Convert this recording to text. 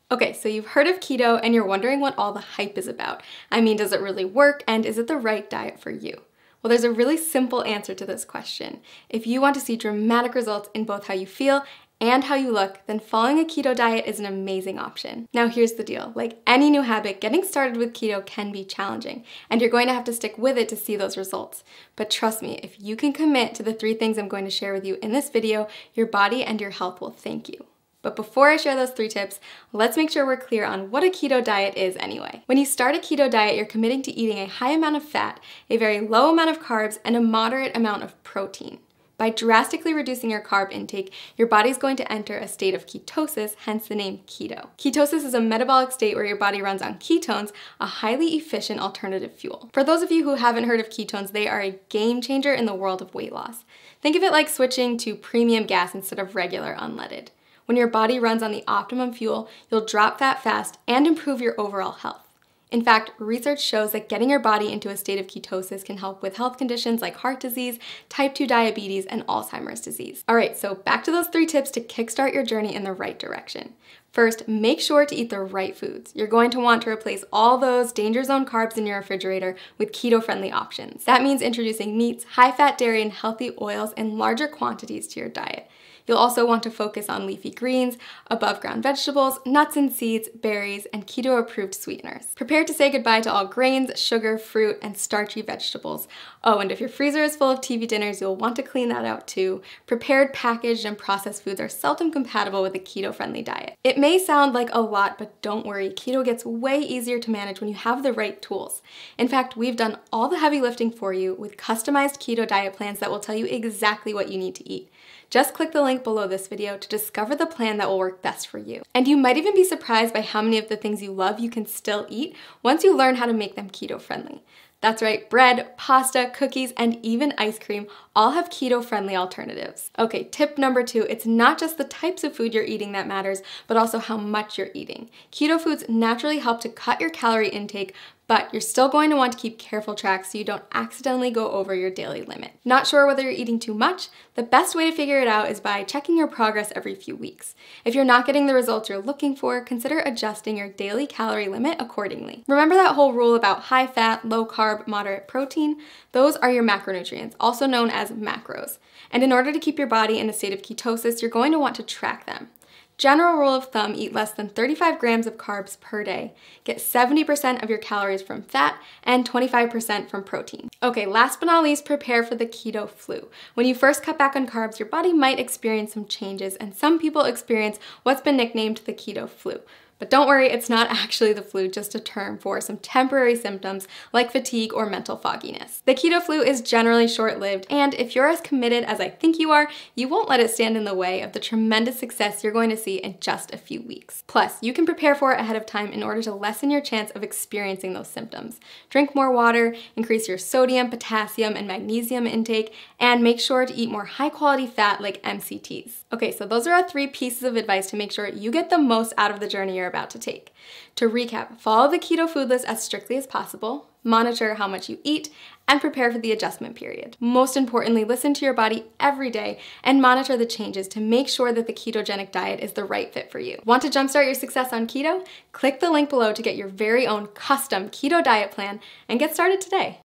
Okay, so you've heard of keto and you're wondering what all the hype is about. I mean, does it really work and is it the right diet for you? Well, there's a really simple answer to this question. If you want to see dramatic results in both how you feel and how you look, then following a keto diet is an amazing option. Now here's the deal, like any new habit, getting started with keto can be challenging, and you're going to have to stick with it to see those results. But trust me, if you can commit to the 3 things I'm going to share with you in this video, your body and your health will thank you. But before I share those 3 tips, let's make sure we're clear on what a keto diet is anyway. When you start a keto diet, you're committing to eating a high amount of fat, a very low amount of carbs, and a moderate amount of protein. By drastically reducing your carb intake, your body's going to enter a state of ketosis, hence the name keto. Ketosis is a metabolic state where your body runs on ketones, a highly efficient alternative fuel. For those of you who haven't heard of ketones, they are a game changer in the world of weight loss. Think of it like switching to premium gas instead of regular unleaded. When your body runs on the optimum fuel, you'll drop fat fast and improve your overall health. In fact, research shows that getting your body into a state of ketosis can help with health conditions like heart disease, type 2 diabetes, and Alzheimer's disease. All right, so back to those 3 tips to kickstart your journey in the right direction. First, make sure to eat the right foods. You're going to want to replace all those danger zone carbs in your refrigerator with keto-friendly options. That means introducing meats, high-fat dairy, and healthy oils in larger quantities to your diet. You'll also want to focus on leafy greens, above-ground vegetables, nuts and seeds, berries, and keto-approved sweeteners. Prepare to say goodbye to all grains, sugar, fruit, and starchy vegetables. Oh, and if your freezer is full of TV dinners, you'll want to clean that out too. Prepared, packaged, and processed foods are seldom compatible with a keto-friendly diet. It may sound like a lot, but don't worry, keto gets way easier to manage when you have the right tools. In fact, we've done all the heavy lifting for you with customized keto diet plans that will tell you exactly what you need to eat. Just click the link below this video to discover the plan that will work best for you. And you might even be surprised by how many of the things you love you can still eat once you learn how to make them keto-friendly. That's right, bread, pasta, cookies, and even ice cream all have keto-friendly alternatives. Okay, tip number 2, it's not just the types of food you're eating that matters, but also how much you're eating. Keto foods naturally help to cut your calorie intake, but you're still going to want to keep careful track so you don't accidentally go over your daily limit. Not sure whether you're eating too much? The best way to figure it out is by checking your progress every few weeks. If you're not getting the results you're looking for, consider adjusting your daily calorie limit accordingly. Remember that whole rule about high fat, low carb, moderate protein? Those are your macronutrients, also known as macros. And in order to keep your body in a state of ketosis, you're going to want to track them. General rule of thumb, eat less than 35 grams of carbs per day. Get 70% of your calories from fat and 25% from protein. Okay, last but not least, prepare for the keto flu. When you first cut back on carbs, your body might experience some changes, and some people experience what's been nicknamed the keto flu. But don't worry, it's not actually the flu, just a term for some temporary symptoms like fatigue or mental fogginess. The keto flu is generally short-lived, and if you're as committed as I think you are, you won't let it stand in the way of the tremendous success you're going to see in just a few weeks. Plus, you can prepare for it ahead of time in order to lessen your chance of experiencing those symptoms. Drink more water, increase your sodium, potassium, and magnesium intake, and make sure to eat more high-quality fat like MCTs. Okay, so those are our 3 pieces of advice to make sure you get the most out of the journey you're about to take. To recap, follow the keto food list as strictly as possible, monitor how much you eat, and prepare for the adjustment period. Most importantly, listen to your body every day and monitor the changes to make sure that the ketogenic diet is the right fit for you. Want to jumpstart your success on keto? Click the link below to get your very own custom keto diet plan and get started today.